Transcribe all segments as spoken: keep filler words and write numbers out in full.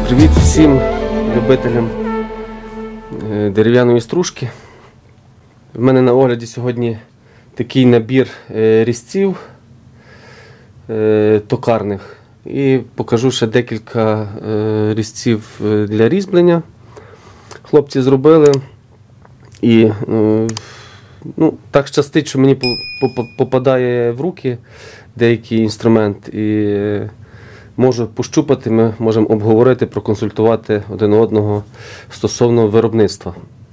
Привіт всім любителям дерев'яної стружки. В мене на огляді сьогодні такий набір різців токарних. І покажу ще декілька різців для різьблення. Хлопці зробили. І ну, так щастить, що мені попадає в руки деякий інструмент. І можу пощупати, ми можемо обговорити, проконсультувати один одного стосовно виробництва.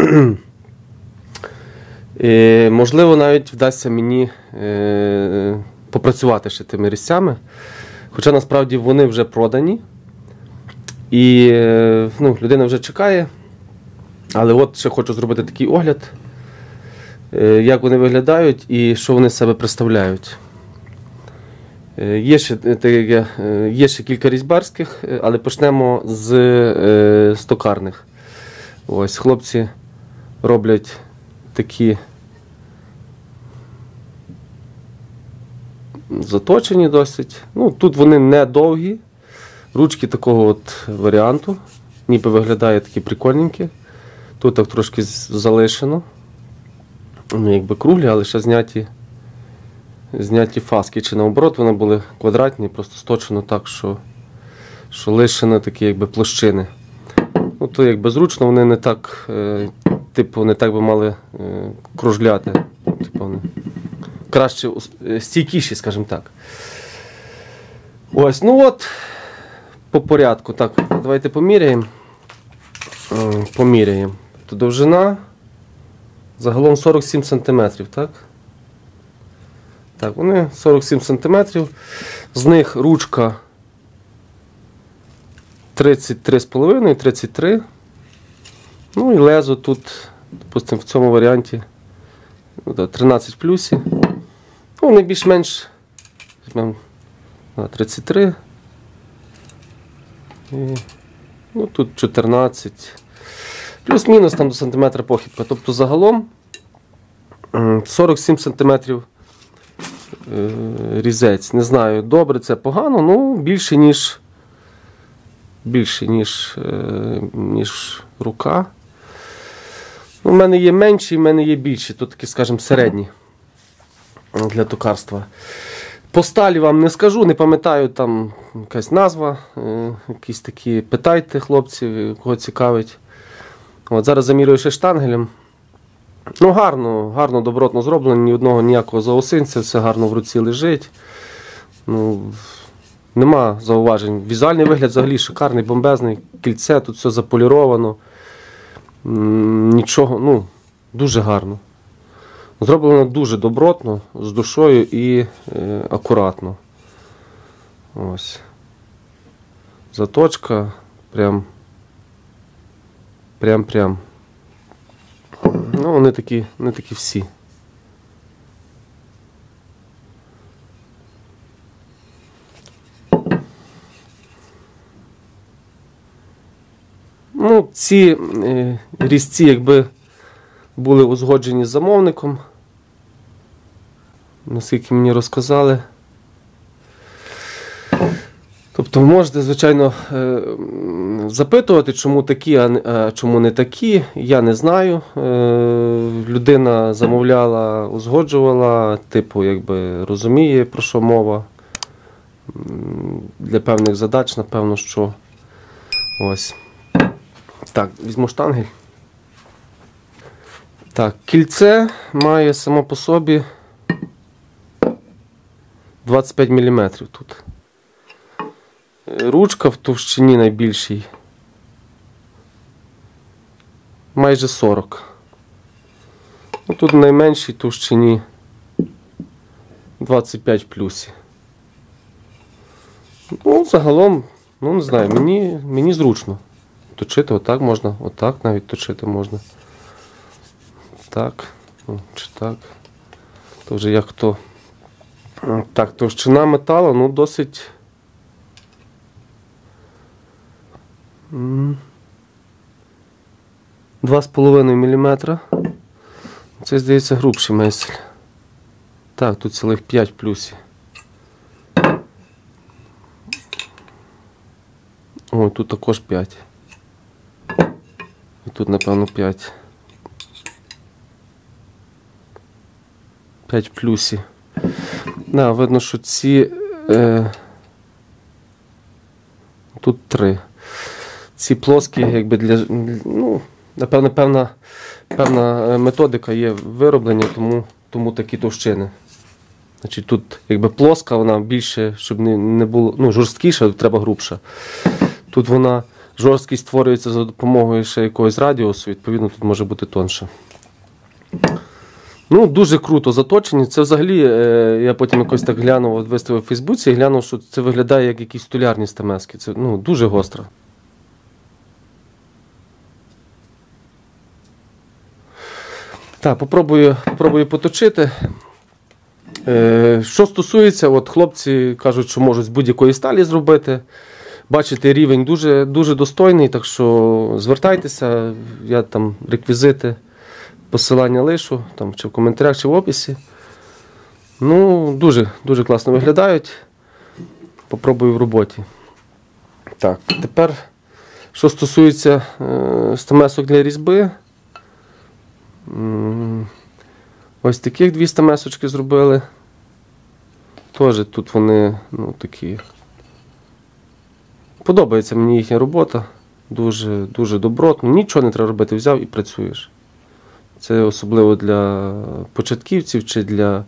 І, можливо, навіть вдасться мені е, попрацювати ще тими різцями. Хоча насправді вони вже продані. І е, ну, людина вже чекає. Але от ще хочу зробити такий огляд, е, як вони виглядають і що вони з себе представляють. Є ще, є ще кілька різьбарських, але почнемо з, з токарних. Ось, хлопці роблять такі заточені досить. Ну, тут вони не довгі, ручки такого от варіанту, ніби виглядає такі прикольненькі. Тут так трошки залишено, ну, якби круглі, але ще зняті. Зняті фаски, чи наоборот вони були квадратні, просто сточено так, що, що лишено такі якби площини. Ну, то якби зручно, вони не так, е, типу, не так би мали е, кружляти. Типу, вони краще, стійкіші, скажімо так. Ось, ну от, по порядку. Так, давайте поміряємо. Е, поміряємо. Тут довжина загалом сорок сім сантиметрів, так? Так, вони сорок сім сантиметрів, з них ручка тридцять три з половиною, тридцять три. Ну і лезо тут, допустимо, в цьому варіанті тринадцять в плюсі. Ну, вони більш-менш тридцять три. І, ну, тут чотирнадцять. Плюс-мінус там до сантиметра похибка. Тобто загалом сорок сім сантиметрів. Різець. Не знаю, добре це погано, ну більше, ніж більше, ніж, ніж рука. У мене є менші, в мене є більші, тут такі, скажімо, середні для токарства. По сталі вам не скажу, не пам'ятаю, там якась назва, якісь такі, питайте хлопців, кого цікавить. От, зараз замірюю ще штангелем. Ну, гарно, гарно, добротно зроблено, ні одного ніякого заосинця, все гарно в руці лежить. Ну, нема зауважень. Візуальний вигляд взагалі шикарний, бомбезний, кільце, тут все заполіровано. Нічого, ну, дуже гарно. Зроблено дуже добротно, з душою і е, акуратно. Ось. Заточка, прям, прям-прям. Ну, вони такі, не такі всі. Ну, ці е, різці, якби були узгоджені з замовником, наскільки мені розказали. Тобто ви можете, звичайно, запитувати, чому такі, а чому не такі, я не знаю. Людина замовляла, узгоджувала, типу, якби розуміє, про що мова. Для певних задач, напевно, що ось. Так, візьму штангель. Так, кільце має само по собі двадцять п'ять міліметрів тут. Ручка в товщині найбільшій майже сорок. Ну, тут в найменшій товщині двадцять п'ять в плюсі. Ну, загалом, ну не знаю, мені, мені зручно. Точити отак можна, отак навіть точити можна. Так, чи так. То вже як то. Так, товщина металу, ну, досить. два з половиною міліметра. Це, здається, грубший месель. Так, тут цілих п'ять в плюсі. Ой, тут також п'ять. І тут, напевно, п'ять. п'ять в плюсі. Да, видно, що ці... Е, тут три. Ці плоскі, якби для... Ну, напевно, певна, певна методика є вироблення, тому, тому такі товщини. Значить, тут якби плоска, вона більше, щоб не, не було, ну, жорсткіша, треба грубша. Тут вона, жорсткість створюється за допомогою ще якогось радіусу, відповідно, тут може бути тонше. Ну, дуже круто заточені. Це взагалі, я потім якось так глянув, виставив в Фейсбуці і глянув, що це виглядає як якісь столярні стамески. Це, ну, дуже гостро. Так, попробую, попробую поточити. Е, що стосується, от хлопці кажуть, що можуть з будь-якої сталі зробити. Бачите, рівень дуже, дуже достойний, так що звертайтеся, я там реквізити, посилання лишу, там, чи в коментарях, чи в описі. Ну, дуже, дуже класно виглядають. Попробую в роботі. Так, тепер, що стосується е, стамесок для різьби. Ось таких дві стамесочки зробили. Теж тут вони, ну, такі. Подобається мені їхня робота. Дуже, дуже добротно. Нічого не треба робити, взяв і працюєш. Це особливо для початківців чи для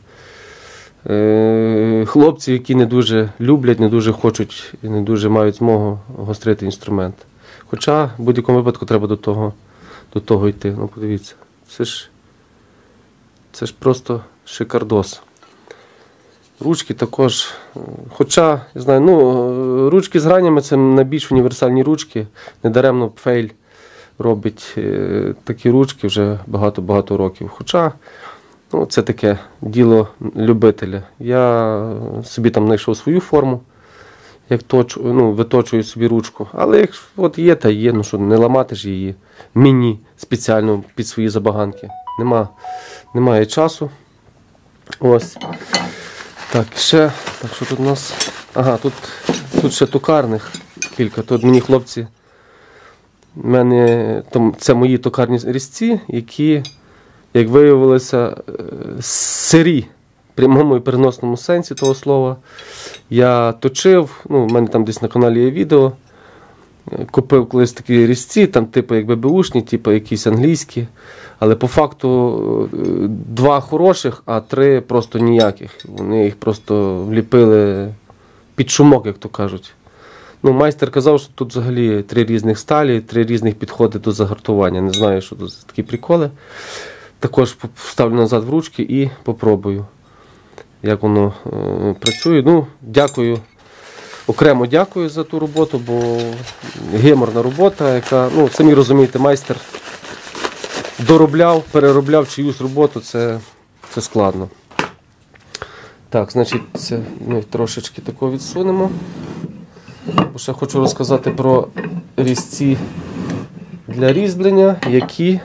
е, хлопців, які не дуже люблять, не дуже хочуть і не дуже мають змогу гострити інструмент. Хоча в будь-якому випадку треба до того, до того йти. Ну, подивіться. Це ж, це ж просто шикардос. Ручки також, хоча, я знаю, ну, ручки з гранями це найбільш універсальні ручки. Недаремно Пфейль робить е, такі ручки вже багато-багато років. Хоча, ну, це таке діло любителя. Я собі там знайшов свою форму, як точу, ну, виточую собі ручку. Але як от є, та є, ну що, не ламати ж її мені спеціально під свої забаганки. Нема, немає часу. Ось. Так, ще, так, що тут у нас? Ага, тут, тут ще токарних кілька. Тут мені хлопці, в мене, там, це мої токарні різці, які, як виявилося, сирі, в прямому і переносному сенсі того слова. Я точив, ну, в мене там десь на каналі є відео, купив колись такі різці, там типу як бебеушні, типу якісь англійські, але по факту два хороших, а три просто ніяких. Вони їх просто вліпили під шумок, як то кажуть. Ну, майстер казав, що тут взагалі три різних сталі, три різних підходи до загартування. Не знаю, що тут за такі приколи. Також вставлю назад в ручки і попробую, як воно е, працює. Ну, дякую. Окремо дякую за ту роботу, бо геморна робота, яка, ну, самі розумієте, майстер доробляв, переробляв чиюсь роботу, це, це складно. Так, значить, це ми трошечки такого відсунемо. Бо ще хочу розказати про різці для різьблення, які,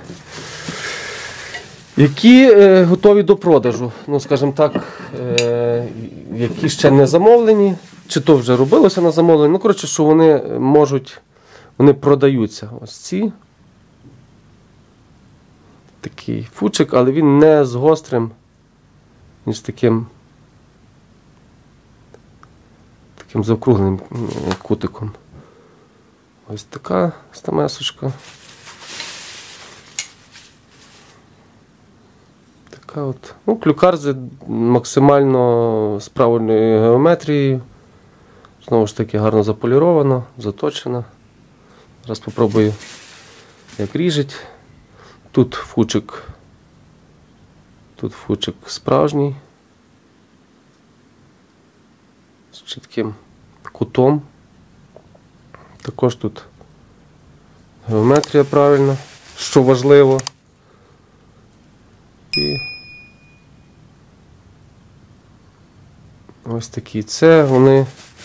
які е, готові до продажу. Ну, скажімо так, е, які ще не замовлені. Чи то вже робилося на замовлення. Ну, коротше, що вони можуть, вони продаються. Ось ці. Такий фучик, але він не з гострим, ніж таким, таким заокругленим кутиком. Ось така стамесочка. Така от. Ну, клюкар з максимально з правильною геометрією. Знову ж таки, гарно заполіровано, заточено. Зараз спробую, як ріжуть. Тут фучик, тут фучик справжній, з чітким кутом. Також тут геометрія правильна, що важливо. І ось такі. Це вони,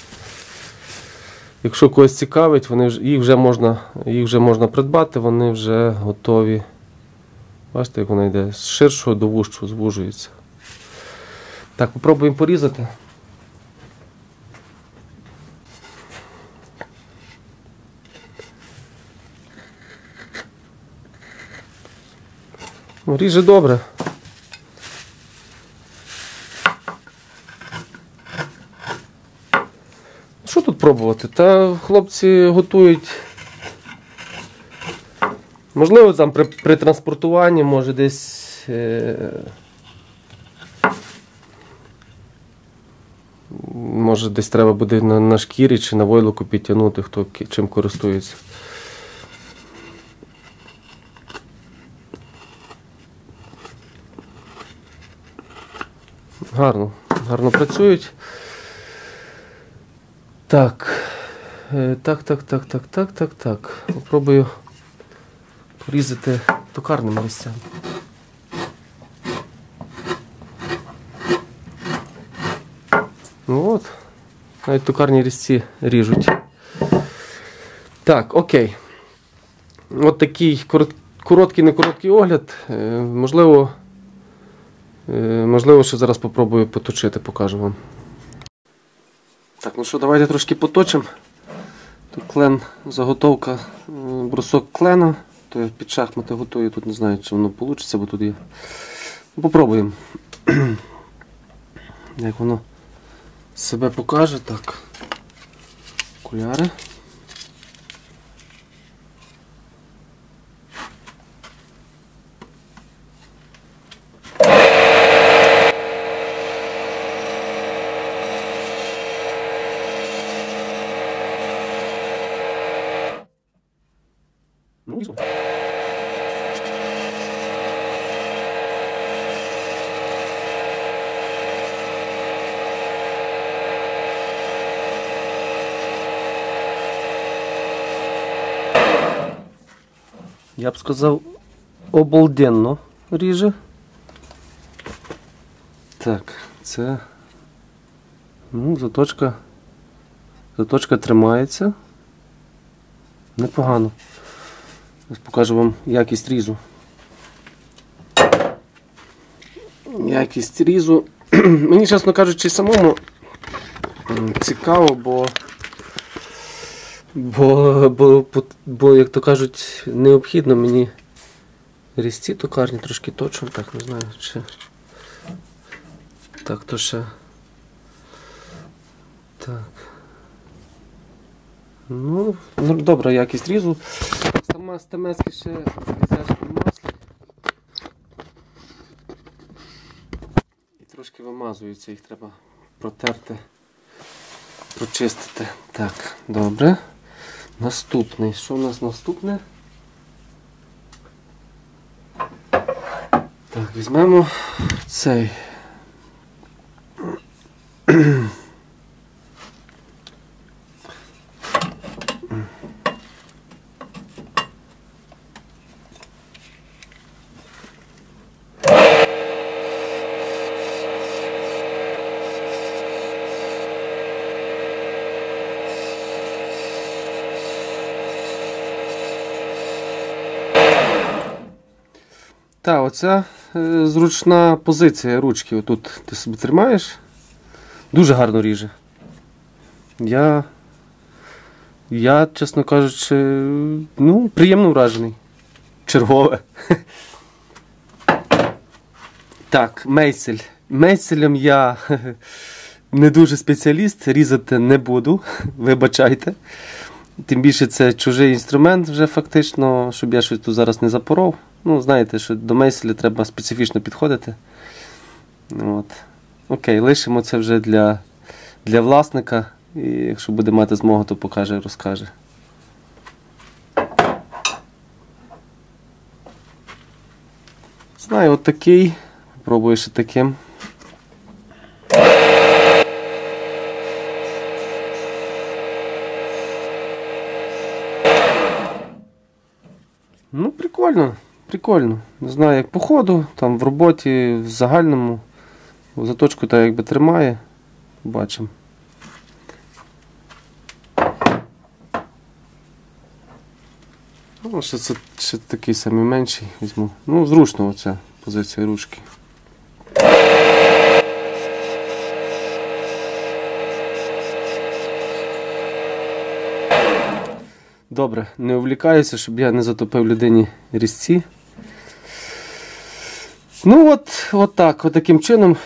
якщо когось цікавить, вони вже, їх, вже можна, їх вже можна придбати, вони вже готові. Бачите, як вона йде з ширшого до вужчого, звужується. Так, попробуємо порізати. Ріже добре. Що тут пробувати? Та хлопці готують. Можливо, там при, при транспортуванні, може десь е... може десь треба буде на, на шкірі чи на войлоку підтягнути, хто чим користується. Гарно, гарно працюють. Так, так, так, так, так, так, так, так. Попробую порізати токарними різцями. Ну от, навіть токарні різці ріжуть. Так, окей. От такий короткий, не короткий огляд. Можливо, можливо, що зараз попробую поточити, покажу вам. Так, ну що, давайте трошки поточимо. Тут клен, заготовка, брусок клена. То я під шахмати готую, тут не знаю, чи воно вийде, бо тут є. Попробуємо. Як воно себе покаже. Так. Окуляри. Я б сказав, обалденно ріже. Так, це ну, заточка, заточка тримається. Непогано. Ось покажу вам якість різу. Якість різу. Мені, чесно кажучи, самому цікаво, бо Бо, бо, бо, бо, як то кажуть, необхідно мені різці токарні трошки точно, так, не знаю, чи так, то ще так. Ну, добра якість різу. Сама стамеска ще в маслі. І трошки вимазуються, їх треба протерти, прочистити. Так, добре. Наступний. Що у нас наступне? Так, візьмемо цей. Так, оця е, зручна позиція ручки. Отут ти собі тримаєш. Дуже гарно ріже. Я, я, чесно кажучи, ну, приємно вражений. Чергове. Так, мейсель. Мейселем я не дуже спеціаліст, різати не буду, вибачайте. Тим більше це чужий інструмент вже фактично, щоб я щось тут зараз не запоров. Ну, знаєте, що до мейселя треба специфічно підходити. От. Окей, лишимо це вже для, для власника. І якщо буде мати змогу, то покаже, розкаже. Знаю, от такий. Попробую ще таким. Ну, прикольно. Прикольно. Не знаю, як по ходу, там в роботі, в загальному. Заточку так якби тримає. Бачимо. Ну, ще, це, ще такий самий менший візьму. Ну, зручно оця позиція ручки. Добре, не увлікаюся, щоб я не затопив людині різці. Ну от, от так, от таким чином.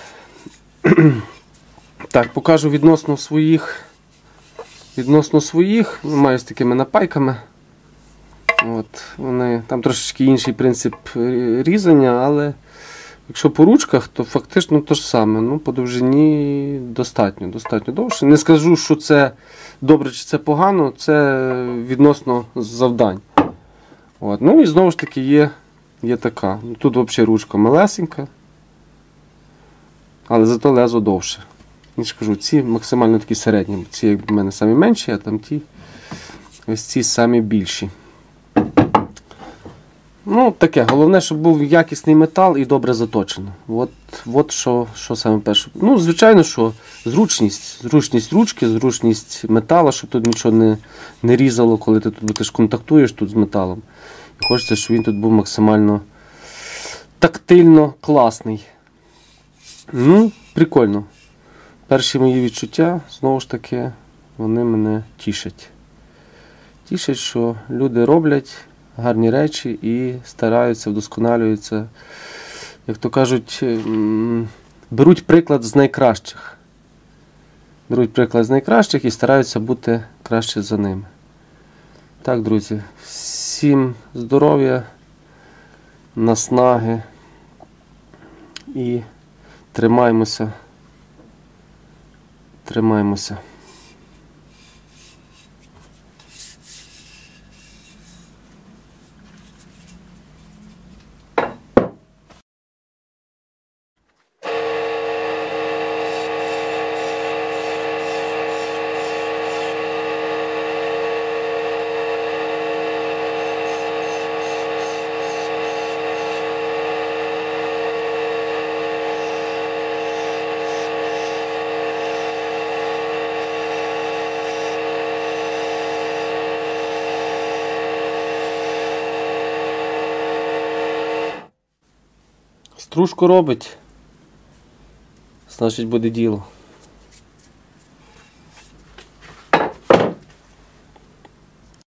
Так, покажу відносно своїх. Відносно своїх, маю з такими напайками. От, вони, там трошечки інший принцип різання, але якщо по ручках, то фактично те ж саме. Ну, по довжині достатньо, достатньо довше. Не скажу, що це добре чи це погано, це відносно завдань. От. Ну і знову ж таки є, є така. Тут взагалі ручка малесенька, але зато лезо довше. Я ж кажу, ці максимально такі середні. Ці як в мене самі менші, а там ті ось ці самі більші. Ну, таке, головне, щоб був якісний метал і добре заточено. От, от що, що саме перше. Ну, звичайно, що зручність, зручність ручки, зручність металу, щоб тут нічого не, не різало, коли ти тут ти ж контактуєш тут з металом. І хочеться, щоб він тут був максимально тактильно класний. Ну, прикольно. Перші мої відчуття, знову ж таки, вони мене тішать. Тішать, що люди роблять гарні речі і стараються, вдосконалюються. Як то кажуть, беруть приклад з найкращих. Беруть приклад з найкращих і стараються бути краще за ними. Так, друзі, всім здоров'я, наснаги і тримаємося. Тримаємося. Стружку робить, значить буде діло.